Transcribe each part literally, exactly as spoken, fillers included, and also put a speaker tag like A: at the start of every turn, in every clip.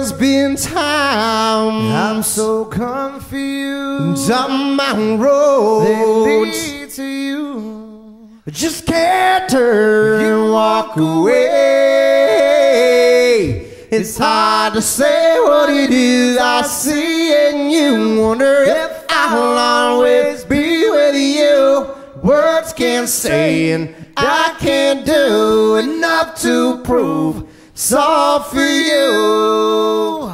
A: there's been times
B: I'm so confused.
A: down my road
B: They lead to you.
A: just can't turn and walk away. It's hard to say what it is I see in you. Wonder if I'll always be with you. Words can't say and I can't do enough to prove it's all for you.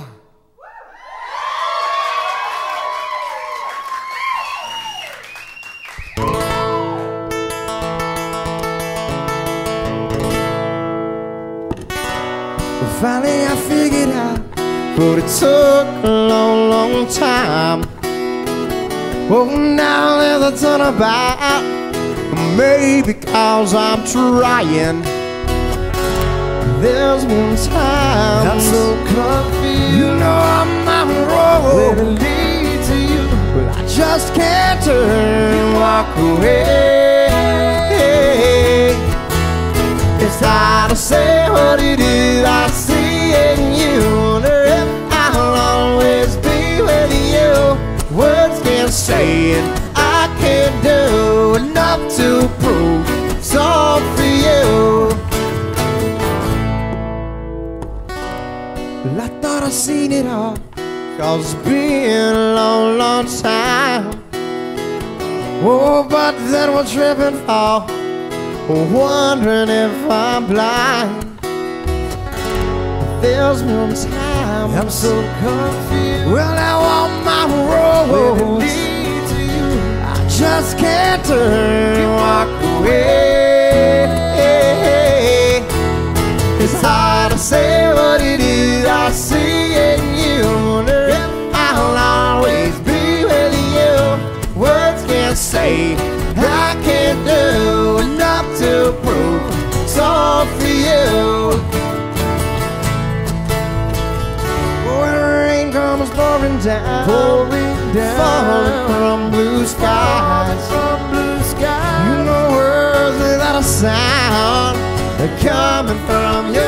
A: Finally I figured out, but it took a long, long time. Oh, now there's a ton about, maybe cause I'm trying. There's one time
B: I'm so confused.
A: you know I'm on the road,
B: Where to lead to you.
A: but I just can't turn and walk away. It's hard to say what it is I see in you. Wonder if I'll always be with you. Words can't say it, I can't do enough to prove it's all for you. Well, I thought I seen it all, cause it's been a long, long time. Oh, but then we're tripping fall, wondering if I'm blind. There's one time
B: I'm so confused.
A: well, now on my
B: Where to
A: road
B: lead to you.
A: I just can't turn and walk away. It's hard to say what it is I see in you. Wonder if I'll always be with you. Words can't say, I can't do enough to prove it's all for you. When rain comes pouring down,
B: Pouring down.
A: falling from blue skies,
B: From blue skies.
A: you know words without a sound, they're coming from your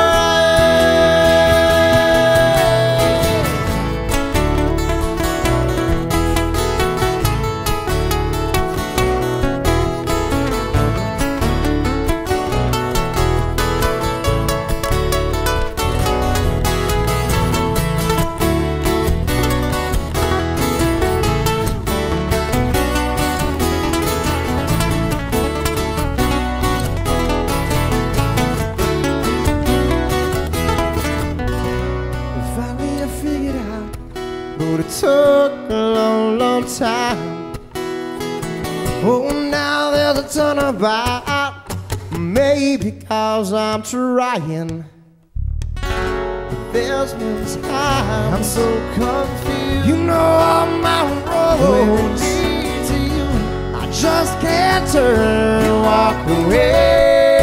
A: but it took a long, long time. Oh, now there's a ton about, maybe cause I'm trying. But there's one time
B: I'm so confused.
A: you know I'm on
B: Where to
A: roads
B: lead to you.
A: I just can't turn and walk away.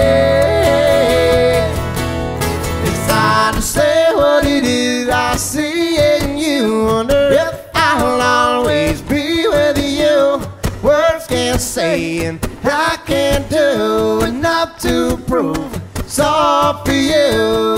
A: It's hard to say what it is I see in you. Wonder if I'll always be with you. Words can't say and I can't do enough to prove it's all for you.